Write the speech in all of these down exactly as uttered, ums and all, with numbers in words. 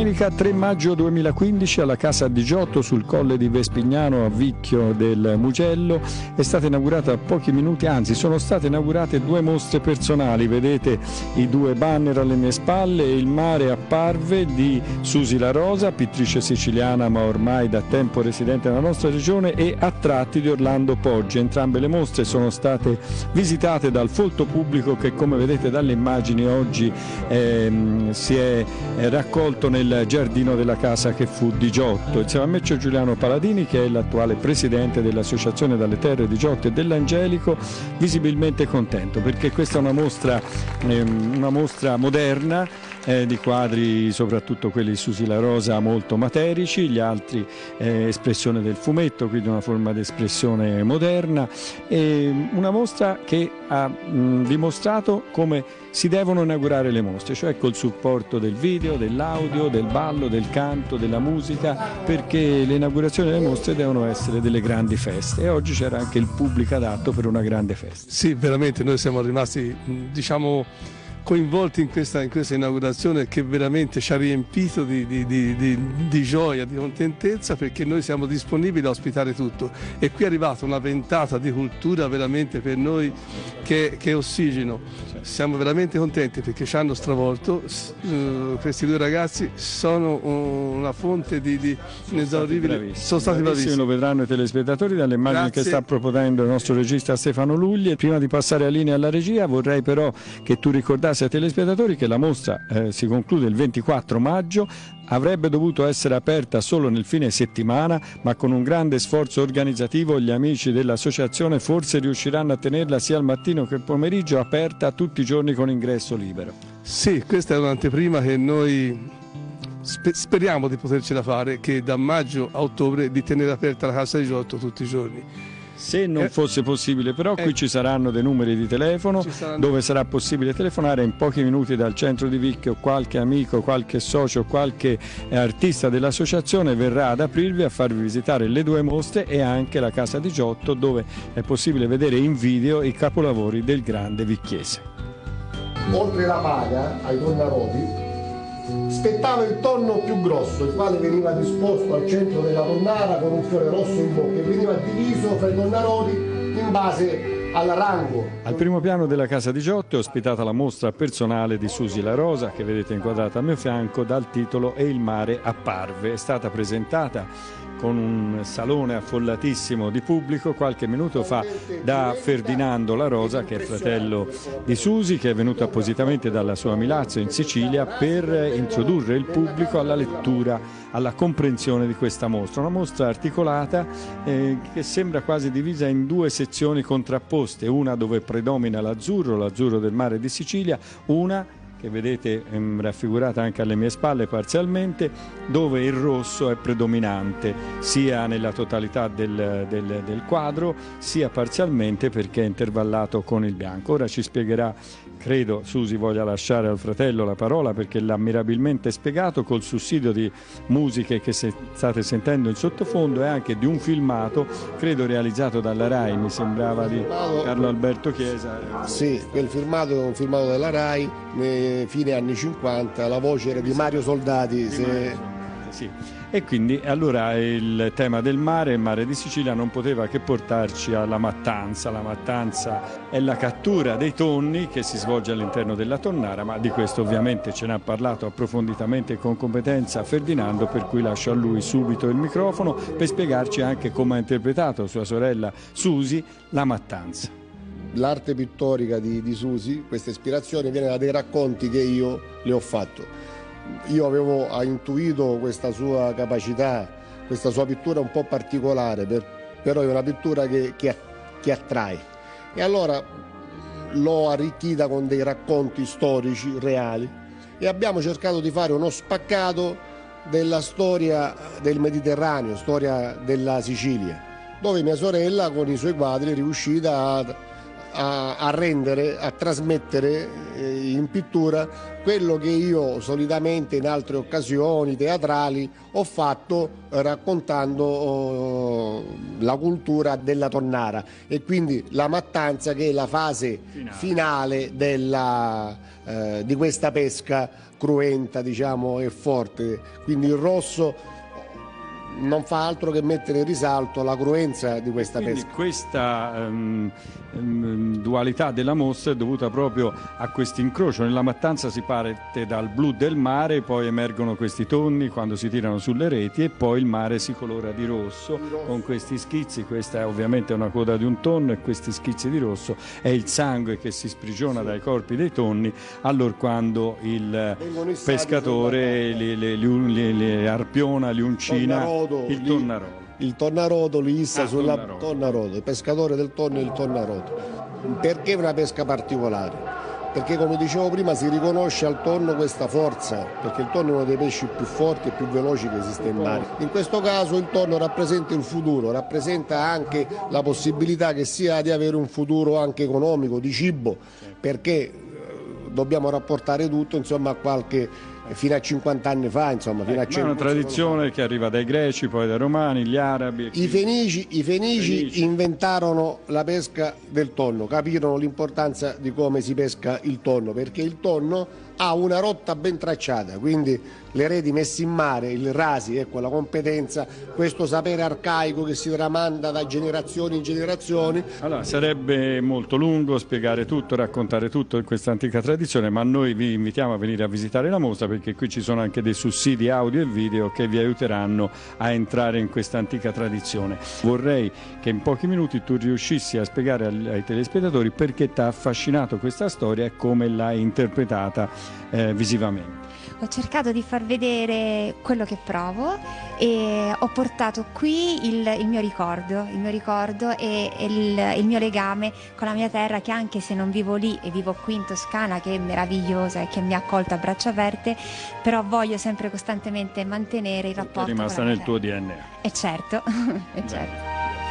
Domenica tre maggio duemilaquindici alla Casa di Giotto sul colle di Vespignano a Vicchio del Mugello è stata inaugurata a pochi minuti, anzi sono state inaugurate due mostre personali, vedete i due banner alle mie spalle, Il mare apparve di Susi La Rosa, pittrice siciliana ma ormai da tempo residente nella nostra regione, e A tratti di Orlando Poggi. Entrambe le mostre sono state visitate dal folto pubblico che, come vedete dalle immagini, oggi ehm, si è raccolto nel giardino della casa che fu di Giotto. Insieme a me c'è Giuliano Paladini, che è l'attuale presidente dell'Associazione Dalle Terre di Giotto e dell'Angelico, visibilmente contento perché questa è una mostra, ehm, una mostra moderna, Eh, di quadri, soprattutto quelli di Susi La Rosa, molto materici, gli altri eh, espressione del fumetto, quindi una forma di espressione moderna, e una mostra che ha mh, dimostrato come si devono inaugurare le mostre, cioè col supporto del video, dell'audio, del ballo, del canto, della musica, perché le inaugurazioni delle mostre devono essere delle grandi feste, e oggi c'era anche il pubblico adatto per una grande festa. Sì, veramente noi siamo rimasti, diciamo, coinvolti in questa, in questa inaugurazione che veramente ci ha riempito di, di, di, di, di gioia, di contentezza, perché noi siamo disponibili a ospitare tutto, e qui è arrivata una ventata di cultura veramente per noi che, che è ossigeno. Siamo veramente contenti perché ci hanno stravolto, uh, questi due ragazzi sono una fonte di, di inesauribile, sono stati bravissimi. Lo vedranno i telespettatori dalle immagini Grazie. Che sta proponendo il nostro regista Stefano Lugli. Prima di passare la linea alla regia vorrei però che tu ricordassi ai telespettatori che la mostra eh, si conclude il ventiquattro maggio, avrebbe dovuto essere aperta solo nel fine settimana, ma con un grande sforzo organizzativo gli amici dell'associazione forse riusciranno a tenerla sia al mattino che al pomeriggio aperta tutti i giorni con ingresso libero. Sì, questa è un'anteprima che noi speriamo di potercela fare, che da maggio a ottobre di tenere aperta la Casa di Giotto tutti i giorni. Se non fosse possibile, però qui eh, ci saranno dei numeri di telefono saranno... dove sarà possibile telefonare in pochi minuti dal centro di Vicchio. Qualche amico, qualche socio, qualche artista dell'associazione verrà ad aprirvi, a farvi visitare le due mostre e anche la Casa di Giotto, dove è possibile vedere in video i capolavori del grande vicchiese. Oltre la paga ai tonnaroti spettava il tonno più grosso, il quale veniva disposto al centro della tonnara con un fiore rosso in bocca e veniva diviso fra i tonnaroti in base al rango. Al primo piano della Casa di Giotto è ospitata la mostra personale di Susi La Rosa, che vedete inquadrata al mio fianco dal titolo E il mare apparve. È stata presentata con un salone affollatissimo di pubblico qualche minuto fa da Ferdinando La Rosa, che è fratello di Susi, che è venuto appositamente dalla sua Milazzo in Sicilia per introdurre il pubblico alla lettura, alla comprensione di questa mostra. Una mostra articolata eh, che sembra quasi divisa in due sezioni contrapposte, una dove predomina l'azzurro, l'azzurro del mare di Sicilia, una che vedete ehm, raffigurata anche alle mie spalle parzialmente, dove il rosso è predominante sia nella totalità del, del, del quadro sia parzialmente perché è intervallato con il bianco. Ora ci spiegherà, credo Susi voglia lasciare al fratello la parola perché l'ha mirabilmente spiegato, col sussidio di musiche che se state sentendo in sottofondo e anche di un filmato, credo realizzato dalla RAI, mi sembrava di Carlo Alberto Chiesa. Sì, quel filmato è un filmato della RAI, fine anni cinquanta, la voce era di Mario Soldati. Se... Sì. E quindi allora il tema del mare, il mare di Sicilia, non poteva che portarci alla mattanza. La mattanza è la cattura dei tonni che si svolge all'interno della tonnara, ma di questo ovviamente ce ne ha parlato approfonditamente e con competenza Ferdinando, per cui lascio a lui subito il microfono per spiegarci anche come ha interpretato sua sorella Susi la mattanza. L'arte pittorica di, di Susi, questa ispirazione viene da dei racconti che io le ho fatto. Io avevo intuito questa sua capacità, questa sua pittura un po' particolare, per, però è una pittura che, che, che attrae. E allora l'ho arricchita con dei racconti storici reali e abbiamo cercato di fare uno spaccato della storia del Mediterraneo, storia della Sicilia, dove mia sorella con i suoi quadri è riuscita a a, a rendere, a trasmettere eh, in pittura quello che io solitamente in altre occasioni teatrali ho fatto raccontando oh, la cultura della tonnara e quindi la mattanza, che è la fase finale, finale della, eh, di questa pesca cruenta, diciamo, e forte. Quindi il rosso non fa altro che mettere in risalto la cruenza di questa Quindi pesca. Questa um, um, dualità della mostra è dovuta proprio a questo incrocio. Nella mattanza si parte dal blu del mare, poi emergono questi tonni quando si tirano sulle reti e poi il mare si colora di rosso, di rosso. con questi schizzi. Questa è ovviamente una coda di un tonno e questi schizzi di rosso è il sangue che si sprigiona sì. dai corpi dei tonni allora quando il pescatore li, li, li, li, li arpiona, li uncina. Il Tonnarodo. Il Tonnarodo li issa ah, sulla Tonnarodo. Tonnarodo, il pescatore del tonno è il Tonnarodo. Perché è una pesca particolare? Perché, come dicevo prima, si riconosce al tonno questa forza, perché il tonno è uno dei pesci più forti e più veloci che esiste in mare. In questo caso il tonno rappresenta il futuro, rappresenta anche la possibilità che sia di avere un futuro anche economico, di cibo, perché dobbiamo rapportare tutto, insomma, a qualche fino a cinquanta anni fa, insomma, fino a cento. È una tradizione che arriva dai greci, poi dai romani, gli arabi. I fenici, i fenici, fenici inventarono la pesca del tonno, capirono l'importanza di come si pesca il tonno, perché il tonno ha una rotta ben tracciata, quindi le reti messe in mare, il rasi, ecco la competenza, questo sapere arcaico che si tramanda da generazioni in generazioni. Allora, sarebbe molto lungo spiegare tutto, raccontare tutto in questa antica tradizione, ma noi vi invitiamo a venire a visitare la mostra perché qui ci sono anche dei sussidi audio e video che vi aiuteranno a entrare in questa antica tradizione. Vorrei che in pochi minuti tu riuscissi a spiegare ai telespettatori perché ti ha affascinato questa storia e come l'hai interpretata eh, visivamente. Ho cercato di far vedere quello che provo e ho portato qui il, il mio ricordo, il mio ricordo e, e il, il mio legame con la mia terra, che anche se non vivo lì e vivo qui in Toscana, che è meravigliosa e che mi ha accolto a braccia aperte, però voglio sempre costantemente mantenere il rapporto. È rimasta con la nel tuo D N A. E certo, e certo.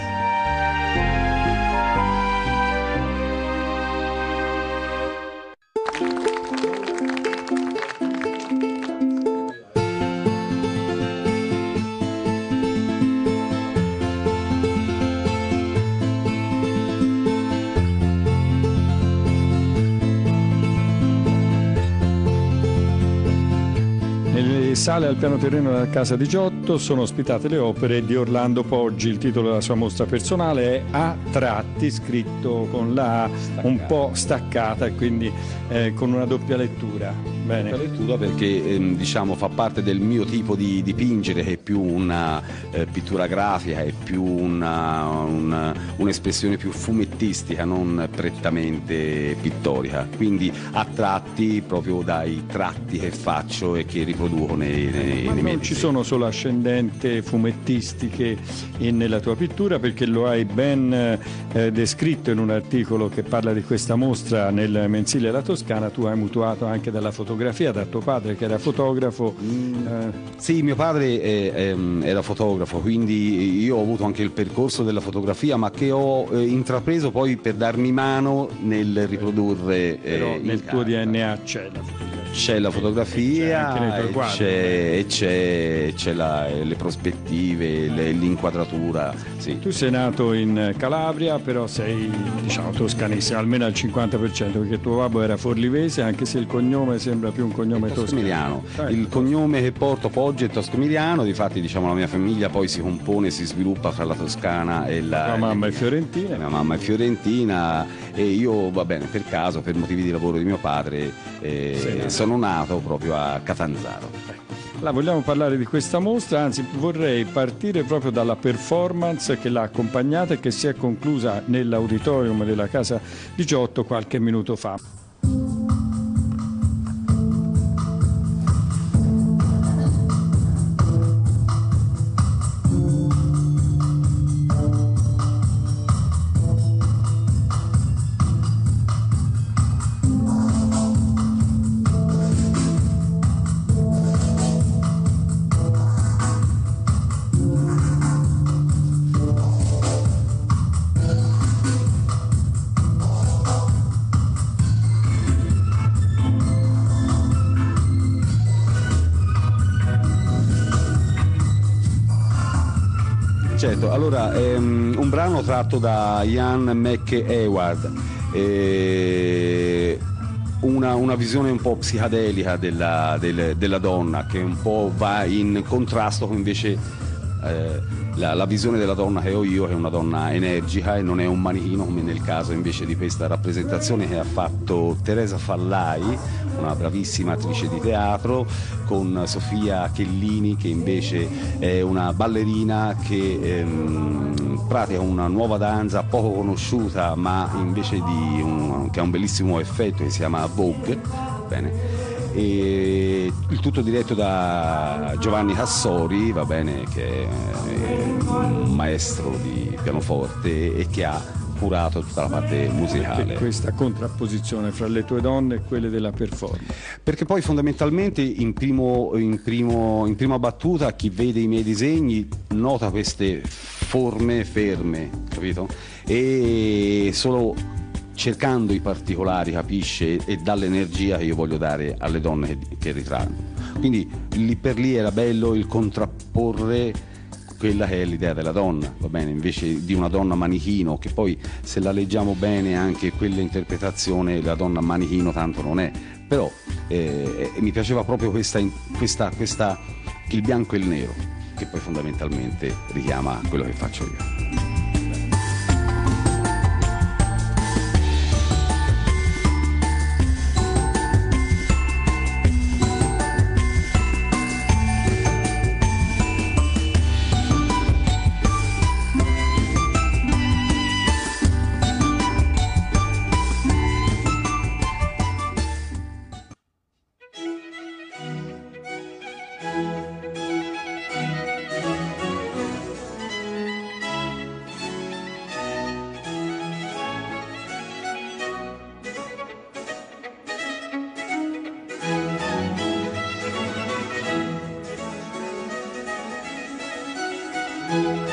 Sale al piano terreno della casa di Giotto sono ospitate le opere di Orlando Poggi. Il titolo della sua mostra personale è A tratti, scritto con la A un po' staccata e quindi eh, con una doppia lettura. Bene. Doppia lettura perché ehm, diciamo fa parte del mio tipo di dipingere, che è più una eh, pittura grafica, è più una, una, un'espressione più fumettistica, non prettamente pittorica. Quindi a tratti proprio dai tratti che faccio e che riproduco nei Ma non ci sono solo ascendenti fumettistiche in, nella tua pittura, perché lo hai ben eh, descritto in un articolo che parla di questa mostra nel mensile La Toscana. Tu hai mutuato anche dalla fotografia da tuo padre che era fotografo. Mm, eh. Sì, mio padre è, è, era fotografo, quindi io ho avuto anche il percorso della fotografia, ma che ho eh, intrapreso poi per darmi mano nel riprodurre. Però eh, nel tuo D N A c'è la fotografia. C'è la fotografia, c'è e c'è, e c'è, c'è la, le prospettive, le, l'inquadratura. Sì. Tu sei nato in Calabria, però sei, diciamo, toscanissimo, almeno al cinquanta per cento, perché tuo babbo era forlivese, anche se il cognome sembra più un cognome toscano. Il cognome che porto Poggi è toscomiliano, difatti diciamo la mia famiglia poi si compone, si sviluppa fra la Toscana e la... La mamma è fiorentina. Mia mamma è fiorentina e io, va bene, per caso, per motivi di lavoro di mio padre, eh, sono nato proprio a Catanzaro. Allora, vogliamo parlare di questa mostra, anzi vorrei partire proprio dalla performance che l'ha accompagnata e che si è conclusa nell'auditorium della casa di Giotto qualche minuto fa. Certo, allora ehm, un brano tratto da Ian McEwan, eh, una, una visione un po' psichedelica della, del, della donna, che un po' va in contrasto con invece eh, la, la visione della donna che ho io, che è una donna energica e non è un manichino, come nel caso invece di questa rappresentazione che ha fatto Teresa Fallai, una bravissima attrice di teatro, con Sofia Chellini, che invece è una ballerina che ehm, pratica una nuova danza poco conosciuta, ma invece di un, che ha un bellissimo effetto, che si chiama Vogue. Bene. E il tutto diretto da Giovanni Cassori, va bene, che è un maestro di pianoforte e che ha curato tutta la parte musicale. Perché questa contrapposizione fra le tue donne e quelle della performance? Perché poi fondamentalmente in, primo, in, primo, in prima battuta chi vede i miei disegni nota queste forme ferme, capito? E solo cercando i particolari capisce e dà l'energia che io voglio dare alle donne che, che ritratto. Quindi lì per lì era bello il contrapporre quella che è l'idea della donna, va bene, invece di una donna manichino, che poi se la leggiamo bene anche quell'interpretazione la donna manichino tanto non è, però eh, mi piaceva proprio questa, questa, questa, il bianco e il nero, che poi fondamentalmente richiama quello che faccio io. Thank you.